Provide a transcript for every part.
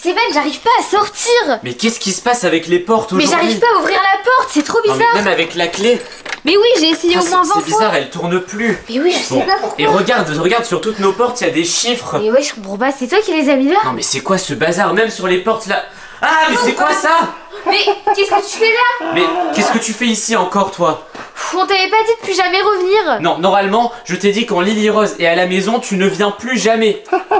Steven, j'arrive pas à sortir. Mais qu'est-ce qui se passe avec les portes aujourd'hui? Mais j'arrive pas à ouvrir la porte, c'est trop bizarre. Non, mais même avec la clé. Mais oui, j'ai essayé au moins 20 fois. C'est bizarre, elle tourne plus. Mais oui, je sais pas pourquoi. Et regarde sur toutes nos portes, il y a des chiffres. Mais ouais, je comprends pas, c'est toi qui les as mis là? Non mais c'est quoi ce bazar? Même sur les portes là. Ah mais c'est quoi ça? Mais qu'est-ce que tu fais là? Mais qu'est-ce que tu fais ici encore toi? On t'avait pas dit de plus jamais revenir. Non, normalement, je t'ai dit quand Lily Rose est à la maison, tu ne viens plus jamais.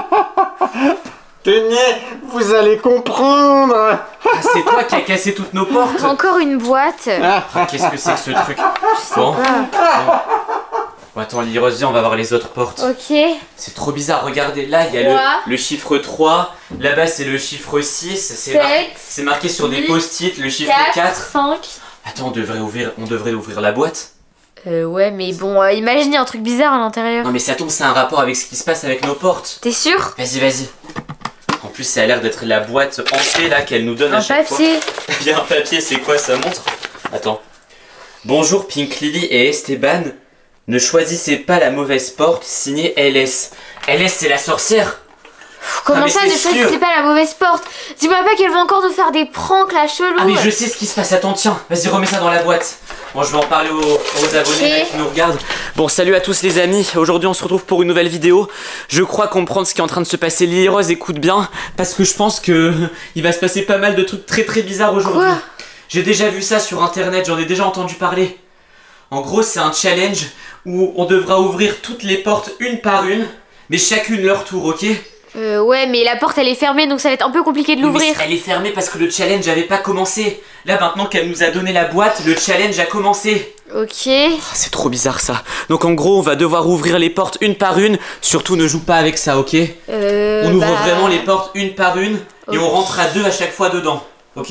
Tenez, vous allez comprendre. Ah, c'est toi qui as cassé toutes nos portes. Encore une boîte. Ah, qu'est-ce que c'est que ce truc? Bon. Bon, attends, Lily Rose, viens, on va voir les autres portes. Ok. C'est trop bizarre, regardez, là, il y a le chiffre 3. Là-bas, c'est le chiffre 6. C'est marqué sur des post-it, le chiffre 4. 5. Attends, on devrait ouvrir la boîte. Ouais, mais bon, imaginez un truc bizarre à l'intérieur. Non, mais ça tombe, c'est un rapport avec ce qui se passe avec nos portes. T'es sûr? Vas-y. En plus, ça a l'air d'être la boîte hantée là qu'elle nous donne à chaque fois. Un papier. Il y a un papier, c'est quoi ça montre? Attends. Bonjour Pink Lily et Esteban. Ne choisissez pas la mauvaise porte, signé LS. LS, c'est la sorcière. Comment ça, ne choisissez pas la mauvaise porte? Dis-moi pas qu'elle va encore nous faire des pranks là, chelou. Ah mais je sais ce qui se passe, attends, tiens. Vas-y, remets ça dans la boîte. Bon, je vais en parler aux abonnés là, qui nous regardent. Bon, salut à tous les amis. Aujourd'hui, on se retrouve pour une nouvelle vidéo. Je crois comprendre ce qui est en train de se passer. Lily Rose, écoute bien, parce que je pense que il va se passer pas mal de trucs très bizarres aujourd'hui. J'ai déjà vu ça sur internet, j'en ai déjà entendu parler. En gros, c'est un challenge où on devra ouvrir toutes les portes une par une, mais chacune leur tour, ok? Ouais, mais la porte elle est fermée donc ça va être un peu compliqué de l'ouvrir. Elle est fermée parce que le challenge n'avait pas commencé. Là maintenant qu'elle nous a donné la boîte, le challenge a commencé. Ok. Oh, c'est trop bizarre ça. Donc en gros on va devoir ouvrir les portes une par une. Surtout ne joue pas avec ça, ok? On ouvre vraiment les portes une par une et on rentre à deux à chaque fois dedans. Ok.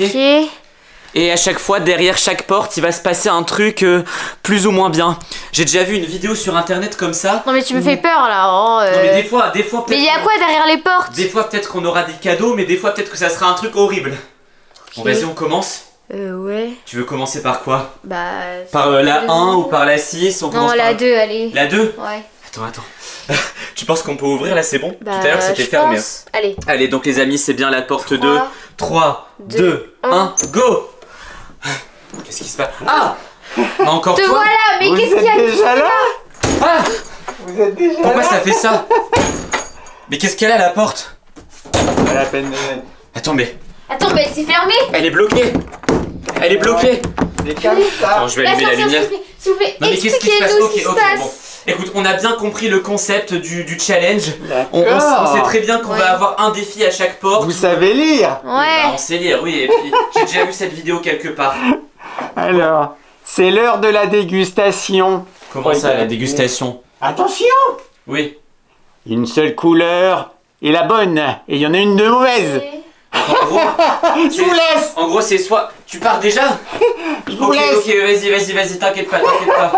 Et à chaque fois, derrière chaque porte, il va se passer un truc plus ou moins bien. J'ai déjà vu une vidéo sur internet comme ça. Non mais tu me fais peur là. Oh, Non mais des fois peut-être. Mais il y a quoi derrière les portes? Des fois peut-être qu'on aura des cadeaux, mais des fois peut-être que ça sera un truc horrible. Bon vas-y, on commence. Ouais. Tu veux commencer par quoi? Bah... Par la 1 ou par la 6? Non, la 2, allez. La 2? Ouais. Attends. Tu penses qu'on peut ouvrir là, c'est bon? Bah, tout à l'heure c'était fermé. Allez. Allez, donc les amis, c'est bien la porte 2. 3, 2, 1, go! Qu'est-ce qui se passe? Ah! Encore toi? Voilà, mais qu'est-ce qu'il y a déjà là? Ah! Vous êtes déjà Pourquoi là? ça fait ça? Mais qu'est-ce qu'elle a la porte? Pas la peine de... Attends, mais c'est fermé. elle est bloquée. Elle est bloquée. C'est comme ça. Attends, je vais allumer la lumière. S'il vous plaît, Non mais qu'est-ce qui se passe? expliquez-nous Ok, bon. Écoute, on a bien compris le concept du challenge. On D'accord. sait très bien qu'on va avoir un défi à chaque porte. Vous savez lire? Bah, Ouais. on sait lire, oui. Et puis, j'ai déjà vu cette vidéo quelque part. Alors, c'est l'heure de la dégustation. Comment ça, la dégustation? Attention! Oui. Une seule couleur est la bonne, et il y en a une de mauvaise. En gros, Je vous laisse! En gros, c'est soit... Tu pars déjà? Je vous laisse! Ok, vas-y, t'inquiète pas.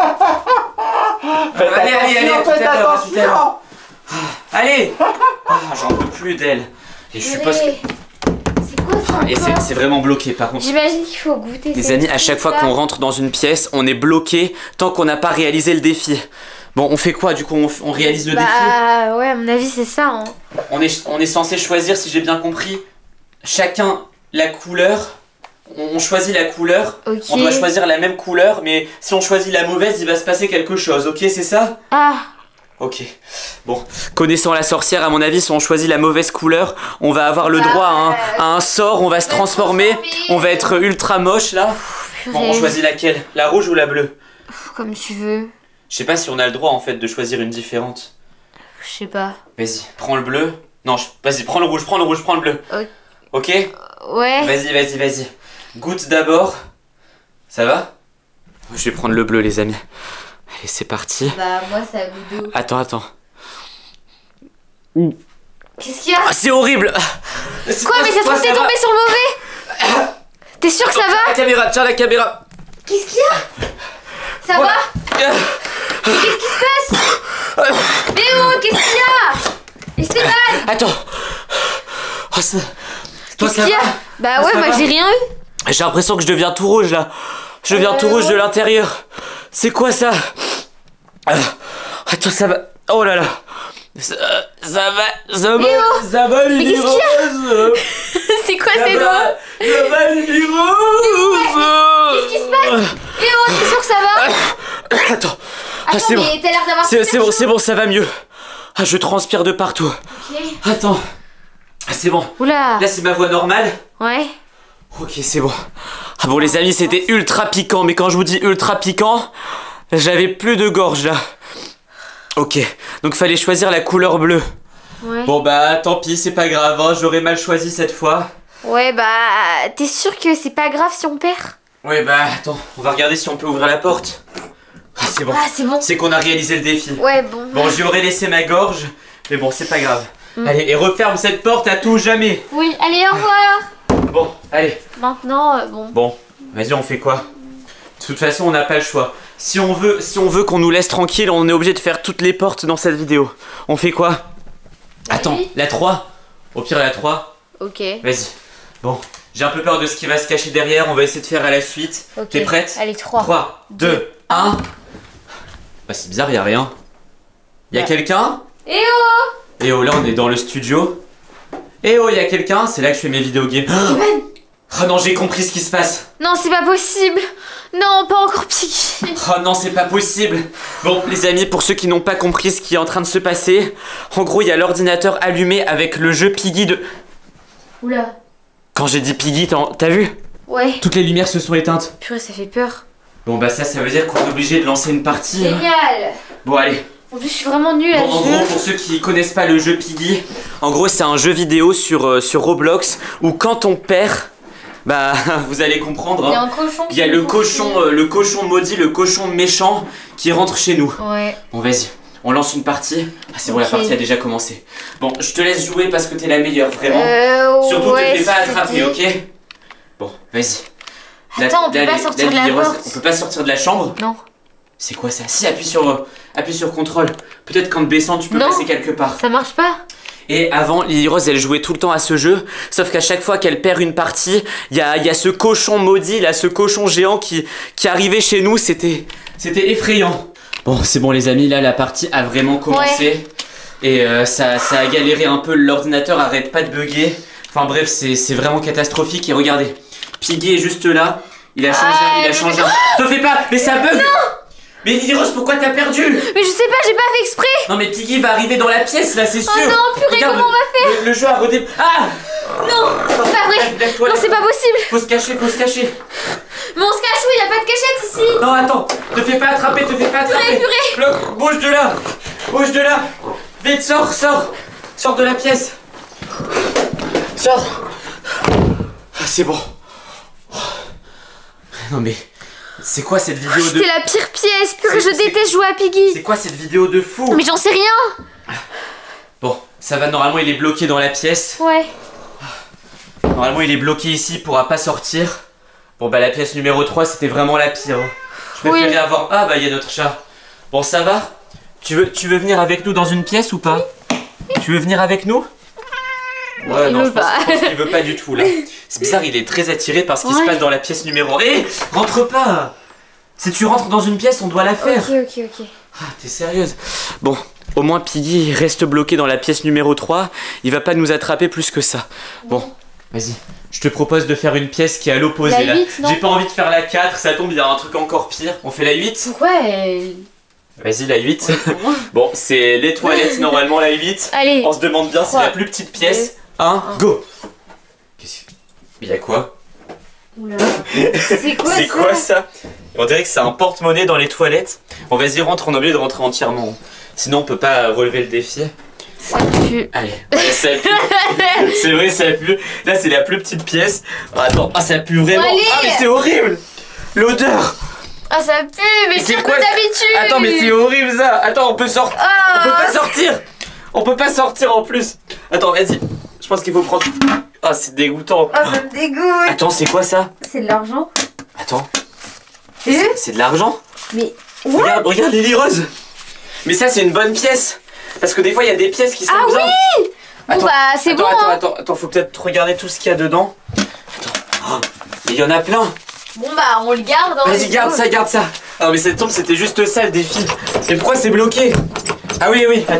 Faites Allez, attention, faites attention! Allez! Ah, j'en peux plus d'elle. Et je suppose que... C'est quoi ça Et c'est vraiment bloqué par contre. J'imagine qu'il faut goûter. Les amis, à chaque fois qu'on rentre dans une pièce, on est bloqué tant qu'on n'a pas réalisé le défi. Bon, on fait quoi du coup? On réalise le défi? Bah ouais, à mon avis c'est ça. Hein. On est censé choisir, si j'ai bien compris, chacun la couleur. On choisit la couleur. Ok. On doit choisir la même couleur, mais si on choisit la mauvaise, il va se passer quelque chose. Ok, c'est ça? Ah. Ok. Bon, connaissant la sorcière, à mon avis, si on choisit la mauvaise couleur, on va avoir le droit à un sort, on va se transformer, on va être ultra moche là. Bon, on choisit laquelle? La rouge ou la bleue? Comme tu veux. Je sais pas si on a le droit en fait de choisir une différente. Je sais pas. Vas-y, prends le bleu. Non, vas-y, prends le rouge, prends le bleu. Ok? Ouais. Vas-y. Goûte d'abord. Ça va? Je vais prendre le bleu, les amis. Allez, c'est parti. Bah, moi, ça a goût d'eau. Attends. Qu'est-ce qu'il y a? Ah, c'est horrible! Quoi, mais ça se trouve, t'es tombé sur le mauvais? T'es sûr que ça va? Tiens la caméra. Qu'est-ce qu'il y a? Ça va? Mais qu'est-ce qui se passe? Mais oh, qu'est-ce qu'il y a? Esteban! Attends. Oh, ça... Toi, Qu'est-ce qu'il y a? Bah ouais, moi j'ai rien eu. J'ai l'impression que je deviens tout rouge là. Je deviens tout rouge de l'intérieur. C'est quoi ça? Attends, ça va. Oh là là. Ça va Lily qu'est-ce Rose. C'est quoi ces doigts? Ça va Lily Rose. Qu'est-ce qui se passe? Léo, t'es sûr que ça va? Attends. Attends, c'est bon. mais t'as l'air d'avoir C'est bon, ça va mieux. Ah, je transpire de partout. Ok. Attends. Ah, c'est bon. Oula. Là, c'est ma voix normale. Ouais. Ok, c'est bon. Ah bon, les amis, c'était ultra piquant. Mais quand je vous dis ultra piquant, j'avais plus de gorge là. Ok, donc fallait choisir la couleur bleue. Ouais. Bon bah tant pis, c'est pas grave, hein, j'aurais mal choisi cette fois. Ouais, bah, t'es sûr que c'est pas grave si on perd? Ouais bah attends, on va regarder si on peut ouvrir la porte. Ah c'est bon. Ah, c'est bon. C'est qu'on a réalisé le défi. Ouais, bon. Bon, j'y aurais laissé ma gorge, mais bon, c'est pas grave. Allez, et referme cette porte à tout jamais. Oui, allez, au revoir. Bon, allez. Maintenant, bon. Bon, vas-y, on fait quoi? De toute façon, on n'a pas le choix. Si on veut qu'on nous laisse tranquille, on est obligé de faire toutes les portes dans cette vidéo. On fait quoi? Attends, la 3. Au pire, la 3. Ok. Vas-y. Bon, j'ai un peu peur de ce qui va se cacher derrière. On va essayer de faire à la suite. Ok. T'es prête? Allez, 3. 3, 2, 1. Bah, c'est bizarre, y'a rien. Y'a quelqu'un? Eh oh! Eh oh, là, on est dans le studio. Eh oh, y'a quelqu'un? C'est là que je fais mes vidéos games. Steven! Oh non, j'ai compris ce qui se passe. Non, c'est pas possible. Non, pas encore Piggy. Oh non, c'est pas possible. Bon, les amis, pour ceux qui n'ont pas compris ce qui est en train de se passer, en gros, il y a l'ordinateur allumé avec le jeu Piggy de... Oula. Quand j'ai dit Piggy, t'as vu? Ouais. Toutes les lumières se sont éteintes. Purée, ça fait peur. Bon bah ça veut dire qu'on est obligé de lancer une partie. Génial. Bon allez. En plus, je suis vraiment nulle à Bon, en ce gros, jeu. pour ceux qui connaissent pas le jeu Piggy, en gros c'est un jeu vidéo sur Roblox où quand on perd, bah vous allez comprendre. Il y a Hein, un cochon. il y a le cochon maudit, le cochon méchant qui rentre chez nous. Ouais. Bon vas-y, on lance une partie. Ah c'est bon, la Ok. partie a déjà commencé. Bon, je te laisse jouer parce que t'es la meilleure, vraiment. Surtout ouais, te fais pas je te attraper, dis. ok? Bon, vas-y. Attends, on peut pas sortir de la porte. On peut pas sortir de la chambre? Non. C'est quoi ça? Si, appuie sur contrôle. Peut-être qu'en te baissant, tu peux Non. passer quelque part. Ça marche pas. Et avant, Lily Rose, elle jouait tout le temps à ce jeu. Sauf qu'à chaque fois qu'elle perd une partie, il y a ce cochon maudit, là, ce cochon géant qui arrivait chez nous. C'était effrayant. Bon, c'est bon, les amis, là, la partie a vraiment commencé. Ouais. Et ça a galéré un peu. L'ordinateur arrête pas de bugger. Enfin bref, c'est vraiment catastrophique. Et regardez, Piggy est juste là. Il a changé. Te fais pas, mais ça bug. Mais Lily Rose, pourquoi t'as perdu? Mais je sais pas, j'ai pas fait exprès. Non mais Piggy va arriver dans la pièce là, c'est sûr. Oh non, purée, Regarde, comment on va faire? Le jeu a redémarré. Ah Non, c'est pas vrai. Lève-toi, Non, c'est pas possible. Faut se cacher. Mais on se cache où? Y a pas de cachette ici. Non attends, te fais pas attraper. Purée. Bouge de là. Vite, sors de la pièce. Sors. Ah, c'est bon. Non mais, c'est quoi cette vidéo de... C'était la pire pièce. Purée, C'est- je déteste jouer à Piggy. C'est quoi cette vidéo de fou? Mais j'en sais rien. Bon, ça va, normalement il est bloqué dans la pièce. Ouais. Normalement il est bloqué ici, il pourra pas sortir. Bon bah la pièce numéro 3 c'était vraiment la pire. Je préférais avoir... Ah bah il y a notre chat. Bon ça va? Tu veux venir avec nous dans une pièce ou pas? Tu veux venir avec nous? Ouais, Il non, veut je pense pas. qu'il veut pas du tout là. C'est bizarre, il est très attiré par ce qui se Ouais. passe dans la pièce numéro 1. Hé, rentre pas! Si tu rentres dans une pièce, on doit la faire. Ok. Ah, t'es sérieuse? Bon, au moins Piggy reste bloqué dans la pièce numéro 3. Il va pas nous attraper plus que ça. Bon, vas-y. Je te propose de faire une pièce qui est à l'opposé La là. 8, non? J'ai pas envie de faire la 4, ça tombe, il y a un truc encore pire. On fait la 8? Pourquoi elle... Vas-y, la 8. Bon, c'est les toilettes normalement, la 8. Allez. On se demande bien, c'est 3, la plus petite pièce. 1, go! Qu'est-ce que... Il y a quoi? Oula. C'est quoi C'est quoi ça? On dirait que c'est un porte-monnaie dans les toilettes. Bon, vas-y, rentre, on est obligé de rentrer entièrement. Sinon, on peut pas relever le défi. Ça pue. Allez, ouais, ça pue. C'est vrai, ça pue. Là, c'est la plus petite pièce. Oh, attends, ah, ça pue vraiment. Allez. Ah, mais c'est horrible! L'odeur! Ah, ça pue, mais C'est pire quoi que ça? d'habitude. Attends, mais c'est horrible ça! Attends, on peut sortir! Ah. On peut pas sortir! On peut pas sortir en plus! Attends, vas-y. Je pense qu'il faut prendre. Ah, c'est dégoûtant. Ah, ça me dégoûte. Attends, c'est quoi ça? C'est de l'argent. Attends, Et c'est de l'argent? Mais... Regarde Lily Rose! Mais ça, c'est une bonne pièce! Parce que des fois, il y a des pièces qui sont Ah bien. oui! Bon Attends, bah, c'est bon, hein. Attends, faut peut-être regarder tout ce qu'il y a dedans. Attends, oh, il y en a plein! Bon bah, on le garde. Hein, Vas-y, garde ça! Ah, mais cette tombe, c'était juste ça le défi. Mais pourquoi c'est bloqué? Ah oui, attends,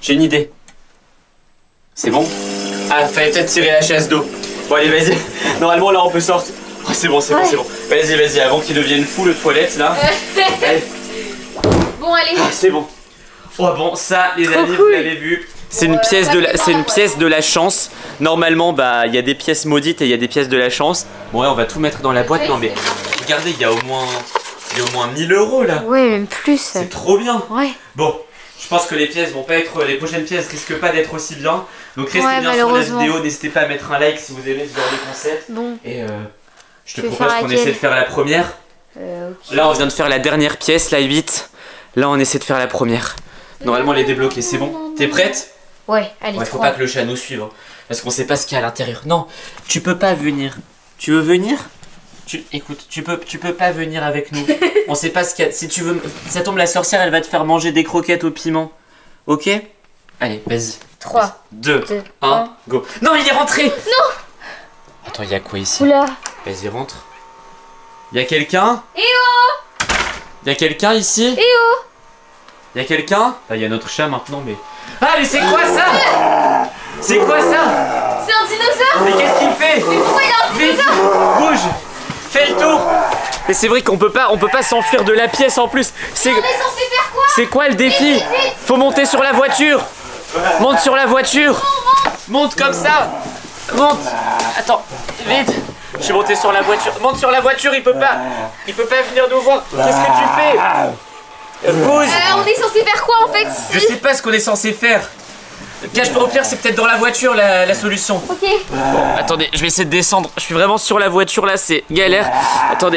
j'ai une idée. C'est bon? Ah, fallait peut-être tirer la chasse d'eau. Bon, allez, vas-y. Normalement, là, on peut sortir. Oh, c'est bon, c'est bon, c'est bon. Vas-y, vas-y, avant qu'il devienne fou le toilette, là. Allez. Bon, allez. Ah, c'est bon. Oh, bon, ça, les amis, cool. vous l'avez vu. C'est une pièce de la chance. Normalement, bah, il y a des pièces maudites et il y a des pièces de la chance. Bon, ouais, on va tout mettre dans la boîte. Non, mais regardez, il y a au moins 1000 € là. Ouais, même plus. C'est trop bien. Ouais. Bon, je pense que les pièces vont pas être. Les prochaines pièces risquent pas d'être aussi bien. Donc restez bien sur la malheureusement. vidéo. N'hésitez pas à mettre un like si vous aimez ce genre de concept. Bon. Et je te Tu veux propose faire qu'on laquelle? essaie de faire la première. Ok. Là, on vient de faire la dernière pièce, la 8. Là, on essaie de faire la première. Normalement, elle est débloquée. C'est bon? T'es prête? Ouais, allez, Ouais, faut 3. pas que le chat nous suive. Hein, parce qu'on sait pas ce qu'il y a à l'intérieur. Non, tu peux pas venir. Tu veux venir? Écoute, tu peux pas venir avec nous. On sait pas ce qu'il y a. Si tu veux. Ça tombe, la sorcière, elle va te faire manger des croquettes au piment. Ok? Allez, vas-y. 3, 2, 1, 1. go. Non, il est rentré! Non! Attends, il y a quoi ici? Oula. Vas-y, rentre. Il y a quelqu'un? Eh oh! Il y a quelqu'un ici? Eh oh! Il y a quelqu'un? Ah, il y a notre chat maintenant, mais. Ah, mais c'est quoi ça? C'est quoi ça? C'est un dinosaure! Mais qu'est-ce qu'il fait? Mais pourquoi il a un Vite! dinosaure? Bouge! Fais le tour! Mais c'est vrai qu'on peut pas s'enfuir de la pièce en plus. On est censé faire quoi? C'est quoi le défi? Faut monter sur la voiture! Monte sur la voiture! Monte comme ça! Monte! Attends, vite! Je suis monté sur la voiture. Monte sur la voiture, il peut pas venir nous voir. Qu'est-ce que tu fais? Bouge! On est censé faire quoi en fait? Je sais pas ce qu'on est censé faire. Cache-toi au pire, c'est peut-être dans la voiture la solution. Ok. Bon, attendez, je vais essayer de descendre. Je suis vraiment sur la voiture là, c'est galère. Attendez.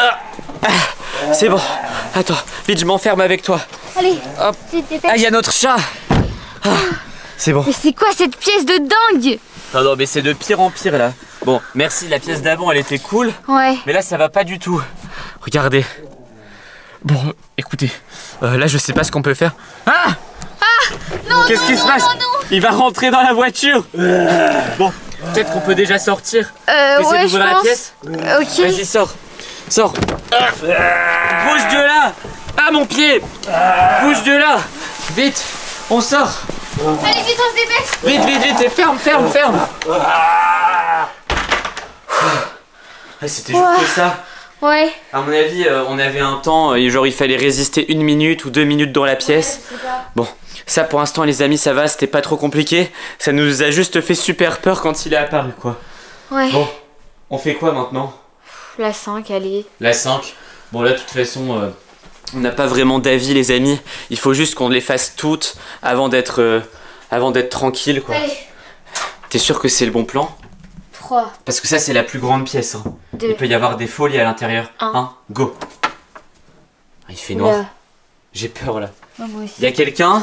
C'est bon. Attends, vite, je m'enferme avec toi. Allez. Hop. Dépêche. Ah, il y a notre chat. Ah, c'est bon. Mais c'est quoi cette pièce de dingue? Non, non, mais c'est de pire en pire là. Bon, merci, la pièce d'avant elle était cool. Ouais. Mais là, ça va pas du tout. Regardez. Bon, écoutez, là, je sais pas ce qu'on peut faire. Ah! Non, Qu'est-ce qui se passe? Il va rentrer dans la voiture. Bon, peut-être qu'on peut déjà sortir. Essaye ouais, d'ouvrir je la pense. pièce. Ok. Vas-y, sors. Sors. Bouge de là. Ah, mon pied. Bouge de là. Vite, on sort. Allez, vite, on se dépêche. Vite, vite, vite. Et ferme. Ah, c'était juste ça. Ouais. À mon avis, on avait un temps, genre il fallait résister 1 minute ou 2 minutes dans la pièce. Bon, ça pour l'instant les amis ça va, c'était pas trop compliqué. Ça nous a juste fait super peur quand il est apparu quoi. Ouais. Bon, on fait quoi maintenant? La 5, allez. La 5. Bon là de toute façon, on n'a pas vraiment d'avis les amis. Il faut juste qu'on les fasse toutes avant d'être tranquille quoi. Allez. T'es sûr que c'est le bon plan? 3, Parce que ça c'est la plus grande pièce. Hein. 2, Il peut y avoir des folies à l'intérieur. 1. Go. Ah, il fait noir. J'ai peur là. Moi aussi. Il y a quelqu'un?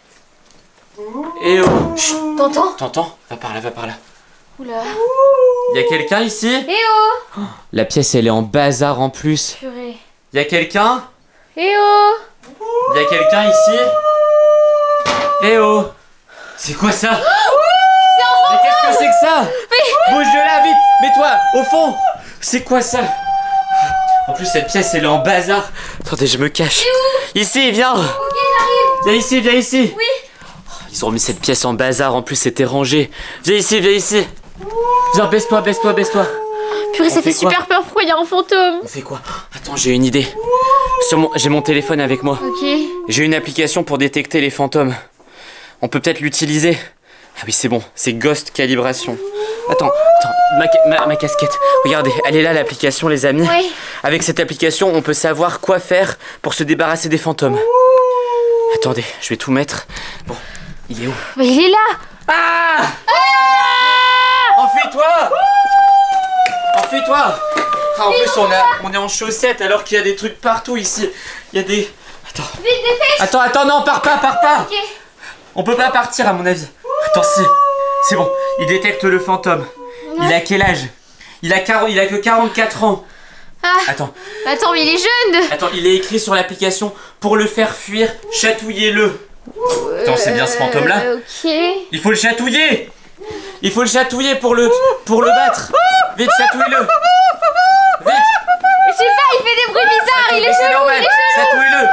Eh oh! Chut. T'entends? T'entends? Va par là, va par là. Oula. Il y a quelqu'un ici? Eh oh! La pièce elle est en bazar en plus. Purée. Il y a quelqu'un? Eh oh! Il y a quelqu'un ici? Eh oh! C'est quoi ça? Mais qu'est-ce que c'est que ça? Bouge de là vite! Mets-toi au fond! C'est quoi ça? En plus cette pièce elle est en bazar. Attendez, je me cache. Ici, viens! Ok, j'arrive. Viens ici, viens ici! Oui. Ils ont mis cette pièce en bazar, en plus c'était rangé. Viens ici, viens ici. Viens, baisse-toi, baisse-toi, baisse-toi. Purée, ça fait fait quoi? super peur. Pourquoi il y a un fantôme? On fait quoi? Attends, j'ai une idée. J'ai mon téléphone avec moi. Ok. J'ai une application pour détecter les fantômes. On peut peut-être l'utiliser. Ah oui, c'est bon, c'est Ghost Calibration. Attends, ma casquette. Regardez, elle est là l'application les amis. Ouais. Avec cette application, on peut savoir quoi faire pour se débarrasser des fantômes. Attendez, je vais tout mettre. Bon, il est où? Mais il est là. Ah! Enfuis-toi! Enfuis-toi! Ah, en plus, on est en chaussettes alors qu'il y a des trucs partout ici. Il y a des... Attends. Vite, dépêche. Attends, non, pars pas! Ok. On peut pas partir à mon avis. Attends, si. C'est bon, il détecte le fantôme. Ouais. Il a quel âge? Il a que 44 ans. Ah. Attends, Mais il est jeune. il est écrit sur l'application pour le faire fuir, chatouillez-le. Attends, c'est bien ce fantôme-là? Ok. Il faut le chatouiller. Il faut le chatouiller pour le battre. Vite, chatouille-le. Vite. Je sais pas, il fait des bruits bizarres. Attends, Il mais est c'est chelou. normal. Il est chelou. Chatouille-le.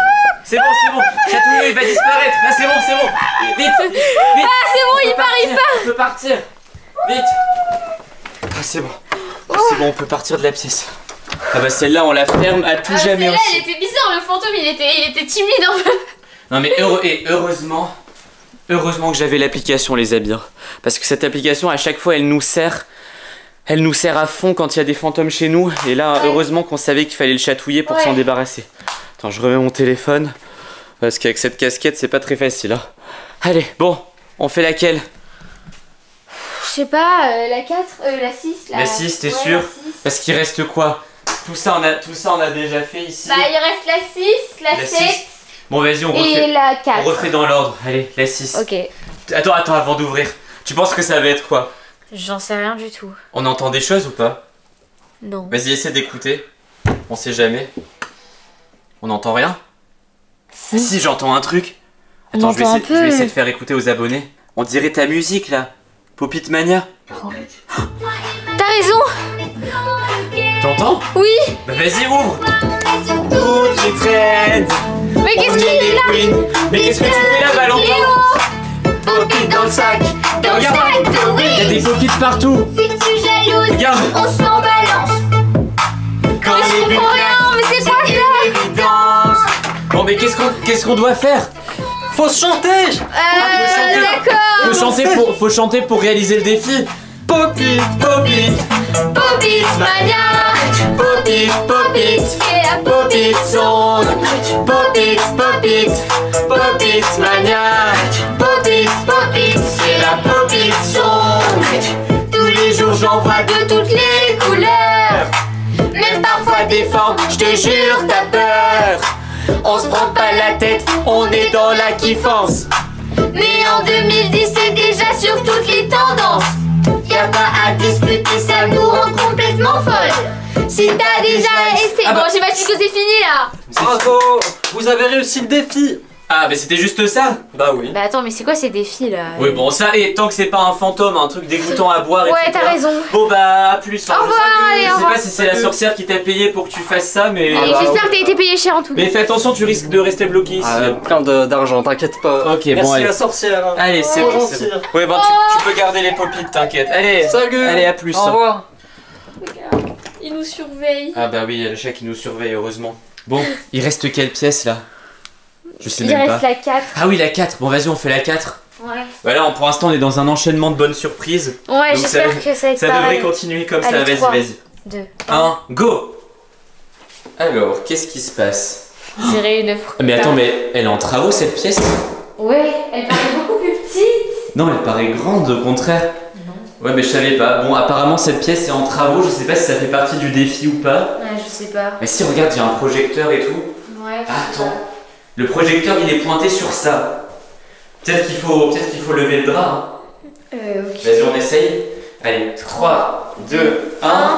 C'est bon. Chatouilleux, il va disparaître. Là, c'est bon. Vite. Ah, c'est bon, il part. On peut partir. Vite. Ah, c'est bon. C'est bon, on peut partir de la pièce. Ah bah celle-là, on la ferme à tout jamais Celle-là, aussi. elle était bizarre, le fantôme, il était timide un peu. Non mais heureusement que j'avais l'application, les amis. Parce que cette application, à chaque fois, elle nous sert à fond quand il y a des fantômes chez nous. Et là, heureusement qu'on savait qu'il fallait le chatouiller pour s'en débarrasser. Attends, je remets mon téléphone. Parce qu'avec cette casquette, c'est pas très facile. Hein. Allez, bon, on fait laquelle? Je sais pas, la 4, la 6, La 6, t'es sûr? Parce qu'il reste quoi? Tout ça, on a déjà fait ici. Bah, il reste la 6, la 7 6. Bon, vas-y, on et la 4. On refait dans l'ordre. Allez, la 6. Ok. Attends, avant d'ouvrir. Tu penses que ça va être quoi? J'en sais rien du tout. On entend des choses ou pas? Non. Vas-y, essaie d'écouter. On sait jamais. On n'entend rien? Si, j'entends un truc. Attends, je vais essayer de faire écouter aux abonnés. On dirait ta musique là. Popit Mania. T'as raison. T'entends? Oui. Bah vas-y, ouvre. Toutes les trends. Mais qu'est-ce qu'il est là? Mais qu'est-ce que tu fais là, Valentin? Popit dans le sac. Dans le Regarde. sac de Il y a oui. des popits partout. Si tu jalouses, Regarde. on s'en balance. Quand Mais je comprends rien, mais c'est quoi ça? évidence. Bon, mais qu'est-ce qu'on doit faire? Faut se chanter. D'accord. Faut chanter pour réaliser le défi. Popit. Popit Mania. Popit. C'est la Popit Song. Popit Mania. Popit, c'est la Popit Song. Tous les jours j'envoie de toutes les couleurs. Même parfois des formes, je te jure t'as peur. On se prend pas la tête, on est dans la kiffance. Mais en 2010 c'est déjà sur toutes les tendances. Y'a pas à discuter, ça nous rend complètement folle. Si t'as déjà essayé. Bon, j'imagine que c'est fini là. Bravo. Vous avez réussi le défi. Ah, mais c'était juste ça? Bah oui. Bah attends, mais c'est quoi ces défis là? Oui, bon, ça, et tant que c'est pas un fantôme, un truc dégoûtant à boire, Ouais, etc. t'as raison. Bon, bah, à plus. Au revoir, allez, au Je sais revoir. pas si c'est la sorcière qui t'a payé pour que tu fasses ça, mais. Et bah, j'espère que t'as été payé cher en tout cas. Mais fais attention, tu risques de rester bloqué ici. Plein d'argent, t'inquiète pas. Ok, Merci bon, allez. la sorcière. Allez, c'est Trop bon. gentil. Ouais, bon, tu peux garder les popites, t'inquiète. Allez, Salut. allez, à plus. Au revoir. Regarde, il nous surveille. Ah, bah oui, il y a le chat qui nous surveille, heureusement. Bon, il reste quelle pièce là? Je sais Il même reste pas. la 4. Ah oui, la 4. Bon, vas-y, on fait la 4. Ouais. Voilà, pour l'instant, on est dans un enchaînement de bonnes surprises. Ouais, Donc j'espère que ça va être Ça devrait pareil. continuer comme Allez, ça. 3, Vas-y. 2. 1, go! Alors, qu'est-ce qui se passe? J'irai une Mais attends, mais elle est en travaux cette pièce? Ouais, elle paraît beaucoup plus petite. Non, elle paraît grande, au contraire. Non. Ouais, mais je savais pas. Bon, apparemment, cette pièce est en travaux. Je sais pas si ça fait partie du défi ou pas. Ouais, je sais pas. Mais si, regarde, il y a un projecteur et tout. Ouais, je sais Attends. Le projecteur, il est pointé sur ça. Peut-être qu'il faut lever le drap. Hein. Ok. Vas-y, on essaye. Allez, 3, 2, 1.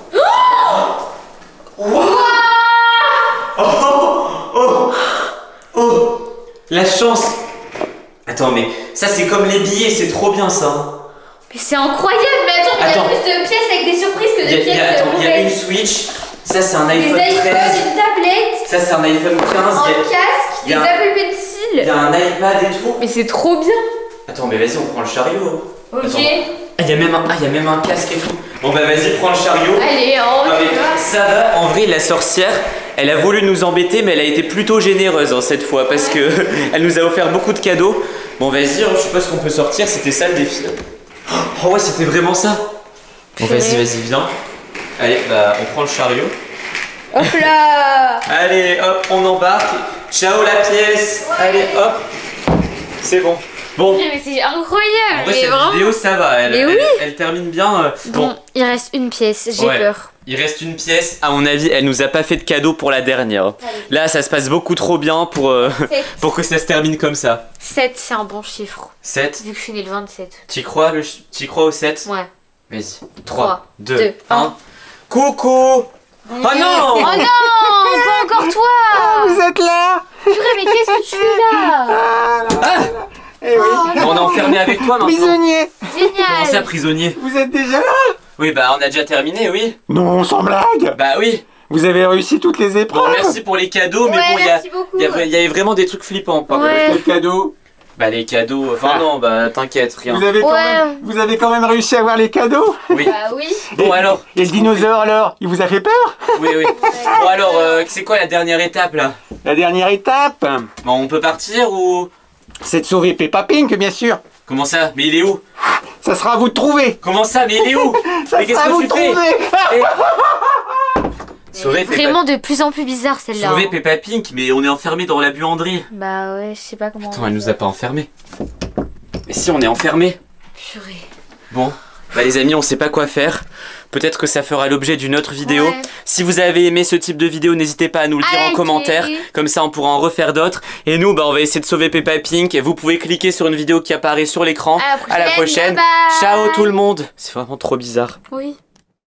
Oh! La chance! Attends, mais ça, c'est comme les billets, c'est trop bien ça. Mais c'est incroyable, mais attends, il y a Attends. plus de pièces avec des surprises que de Il y pièces a une mauvaises. Switch. Ça, c'est un Des iPhone 13. iPhones, une tablette, Ça, c'est un iPhone 15. un Il casque, il y des a un- Apple y Pencil. a un iPad et tout. Mais c'est trop bien. Attends, mais vas-y, on prend le chariot. Ok. Attends. Ah, il y a même un casque et tout. Bon, bah, vas-y, prends le chariot. Allez, on Non, mais y va. ça va. En vrai, la sorcière, elle a voulu nous embêter, mais elle a été plutôt généreuse hein, cette fois parce que elle nous a offert beaucoup de cadeaux. Bon, vas-y, hein, je sais pas ce qu'on peut sortir. C'était ça le défi. Oh ouais, c'était vraiment ça. Bon, vas-y, viens. Allez, bah, on prend le chariot. Hop là. Allez, hop, on embarque. Ciao la pièce. Ouais. Allez, hop. C'est bon. Bon. Mais c'est En incroyable. vrai, Mais cette vraiment. vidéo, ça va. Elle, Mais elle- oui. elle termine bien. Bon, il reste une pièce, j'ai Ouais. peur. Il reste une pièce. À mon avis, elle nous a pas fait de cadeau pour la dernière. Là, ça se passe beaucoup trop bien pour que ça se termine comme ça. 7, c'est un bon chiffre. 7. Vu que je suis né le 27. T'y crois au 7? Ouais. Vas-y. 3, 3, 2, 2, 1. Coucou! Oh non! Oh non, pas encore toi. Vous êtes là? Purée, mais qu'est-ce que tu fais là? Ah! Eh oui. On est enfermé avec toi maintenant. Prisonnier, Comment ça, Génial. prisonnier? vous êtes déjà là? Oui, bah on a déjà terminé, oui. Non, sans blague. Bah oui. Vous avez réussi toutes les épreuves. Bon, merci pour les cadeaux, mais Ouais, bon, merci beaucoup. il y avait vraiment des trucs flippants. Par contre. Ouais. Quel cadeau? Bah, les cadeaux, enfin non, bah t'inquiète, rien. Vous avez quand même réussi à avoir les cadeaux? Oui. Bah oui. Bon, alors. Et le dinosaure alors? Il vous a fait peur? Oui, oui. Bon, alors, c'est quoi la dernière étape là? La dernière étape, Bon, on peut partir ou. c'est de sauver Peppa Pink, bien sûr. Comment ça? Mais il est où? Ça sera à vous de trouver. Comment ça? Mais il est où? Ça Mais qu'est-ce sera à vous que de tu fais? trouver. Sauver Vraiment de plus en plus bizarre celle-là. Sauver hein. Peppa Pink, mais on est enfermé dans la buanderie. Bah ouais, je sais pas comment. Attends, elle nous a pas enfermés. Mais si, on est enfermés. Purée. Bon, bah les amis, on sait pas quoi faire. Peut-être que ça fera l'objet d'une autre vidéo. Ouais. Si vous avez aimé ce type de vidéo, n'hésitez pas à nous le dire en Liker. commentaire. Comme ça, on pourra en refaire d'autres. Et nous, bah, on va essayer de sauver Peppa Pink. Et vous pouvez cliquer sur une vidéo qui apparaît sur l'écran. À la prochaine. Ciao tout le monde. C'est vraiment trop bizarre. Oui.